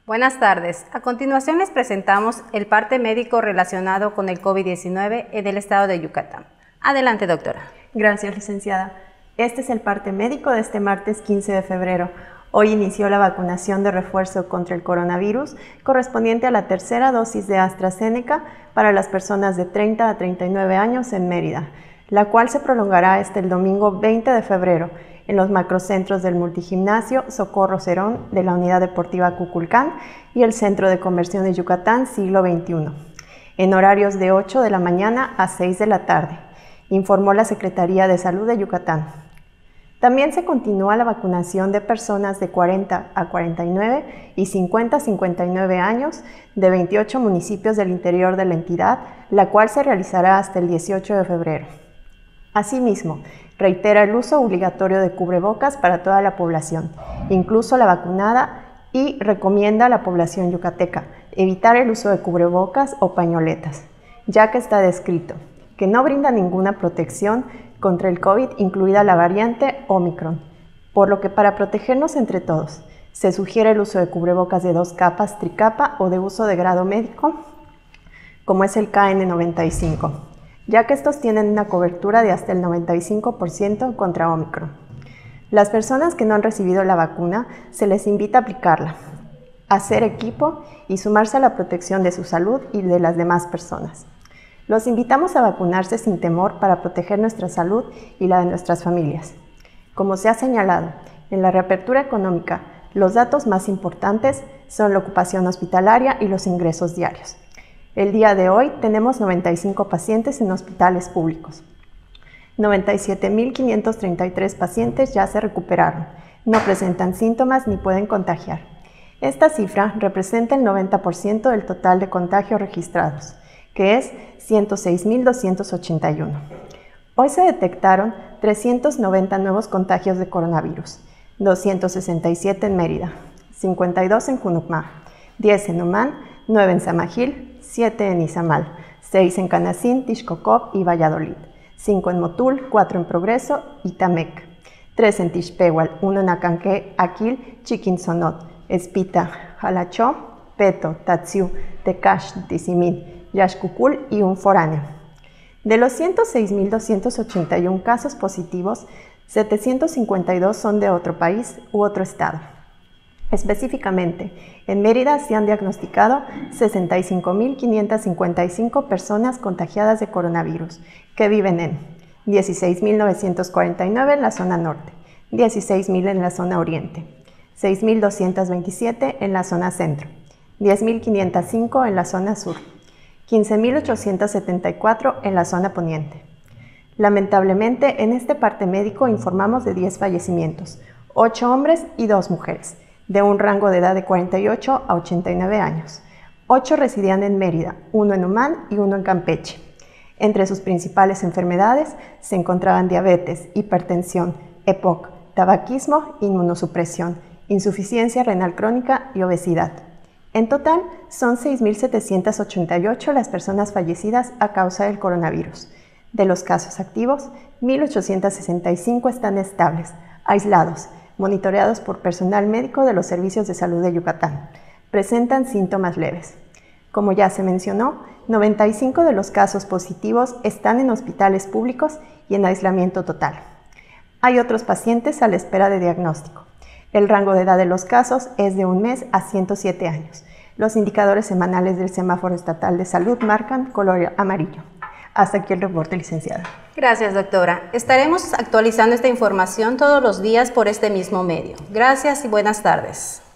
Buenas tardes. A continuación les presentamos el parte médico relacionado con el COVID-19 en el estado de Yucatán. Adelante, doctora. Gracias, licenciada. Este es el parte médico de este martes 15 de febrero. Hoy inició la vacunación de refuerzo contra el coronavirus correspondiente a la tercera dosis de AstraZeneca para las personas de 30 a 39 años en Mérida, la cual se prolongará hasta el domingo 20 de febrero en los macrocentros del multigimnasio Socorro Cerón de la Unidad Deportiva Cuculcán y el Centro de Conversiones Yucatán Siglo XXI, en horarios de 8 de la mañana a 6 de la tarde, informó la Secretaría de Salud de Yucatán. También se continúa la vacunación de personas de 40 a 49 y 50 a 59 años de 28 municipios del interior de la entidad, la cual se realizará hasta el 18 de febrero. Asimismo, reitera el uso obligatorio de cubrebocas para toda la población, incluso la vacunada, y recomienda a la población yucateca evitar el uso de cubrebocas o pañoletas, ya que está descrito que no brinda ninguna protección contra el COVID, incluida la variante Omicron, por lo que para protegernos entre todos, se sugiere el uso de cubrebocas de 2 capas, tricapa o de uso de grado médico, como es el KN95, ya que estos tienen una cobertura de hasta el 95% contra Omicron. Las personas que no han recibido la vacuna se les invita a aplicarla, hacer equipo y sumarse a la protección de su salud y de las demás personas. Los invitamos a vacunarse sin temor para proteger nuestra salud y la de nuestras familias. Como se ha señalado, en la reapertura económica, los datos más importantes son la ocupación hospitalaria y los ingresos diarios. El día de hoy tenemos 95 pacientes en hospitales públicos. 97.533 pacientes ya se recuperaron, no presentan síntomas ni pueden contagiar. Esta cifra representa el 90% del total de contagios registrados, que es 106.281. Hoy se detectaron 390 nuevos contagios de coronavirus, 267 en Mérida, 52 en Junucmá, 10 en Umán, 9 en Samajil, 7 en Izamal, 6 en Canacín, Tixcocop y Valladolid, 5 en Motul, 4 en Progreso y Tamec, 3 en Tixpehual, 1 en Acanqué, Aquil, Chiquinsonot, Espita, Jalachó, Peto, Tatziú, Tecash, Tizimín, Yaxcucul y un foráneo. De los 106.281 casos positivos, 752 son de otro país u otro estado. Específicamente, en Mérida se han diagnosticado 65.555 personas contagiadas de coronavirus, que viven en 16.949 en la zona norte, 16.000 en la zona oriente, 6.227 en la zona centro, 10.505 en la zona sur, 15.874 en la zona poniente. Lamentablemente, en este parte médico informamos de 10 fallecimientos, 8 hombres y 2 mujeres, de un rango de edad de 48 a 89 años. 8 residían en Mérida, 1 en Umán y 1 en Campeche. Entre sus principales enfermedades se encontraban diabetes, hipertensión, EPOC, tabaquismo, inmunosupresión, insuficiencia renal crónica y obesidad. En total, son 6.788 las personas fallecidas a causa del coronavirus. De los casos activos, 1.865 están estables, aislados, monitoreados por personal médico de los servicios de salud de Yucatán. Presentan síntomas leves. Como ya se mencionó, 95 de los casos positivos están en hospitales públicos y en aislamiento total. Hay otros pacientes a la espera de diagnóstico. El rango de edad de los casos es de 1 mes a 107 años. Los indicadores semanales del Semáforo Estatal de Salud marcan color amarillo. Hasta aquí el reporte, licenciada. Gracias, doctora. Estaremos actualizando esta información todos los días por este mismo medio. Gracias y buenas tardes.